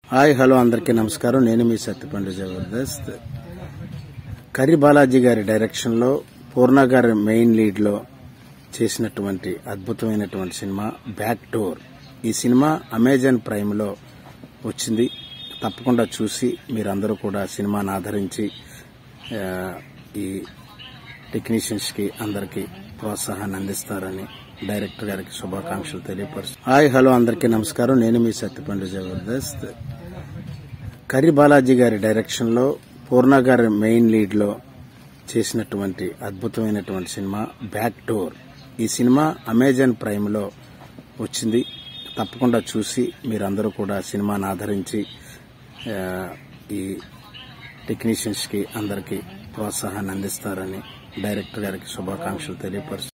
Hi hello అందరికీ నమస్కారం. నేను మీ సత్యపండు జబర్దస్త్. కర్రీ బాలాజీ గారి డైరెక్షన్ లో పూర్ణ గారి మెయిన్ లీడ్ లో చేసినటువంటి అద్భుతమైనటువంటి సినిమా బ్యాక్ డోర్. ఈ సినిమా అమెజాన్ ప్రైమ్ లో వచ్చింది. తప్పకుండా చూసి మీరందరూ కూడా సినిమాను ఆదరించి ఈ టెక్నీషియన్స్ కి అందరికీ ప్రోత్సాహాన్ని అందిస్తారని డైరెక్టర్ గారికి శుభాకాంక్షలు తెలియపరుస్తాను. హాయ్ హలో అందరికీ నమస్కారం. నేను మీ సత్యపండు జబర్దస్త్. కర్రీ బాలాజీ గారి డైరెక్షన్ లో పూర్ణ గారి మెయిన్ లీడ్ లో చేసినటువంటి అద్భుతమైనటువంటి సినిమా బ్యాక్ డోర్. ఈ సినిమా అమెజాన్ ప్రైమ్ లో వచ్చింది. తప్పకుండా చూసి మీరందరూ కూడా సినిమాను ఆదరించి ఈ టెక్నీషియన్స్ కి అందరికీ ప్రోత్సాహాన్ని అందిస్తారని డైరెక్టర్ గారికి శుభాకాంక్షలు తెలియపరుస్తాను.